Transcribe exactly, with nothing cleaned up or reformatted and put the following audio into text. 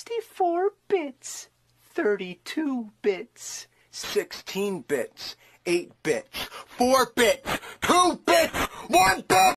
sixty-four bits, thirty-two bits, sixteen bits, eight bits, four bits, two bits, one bit!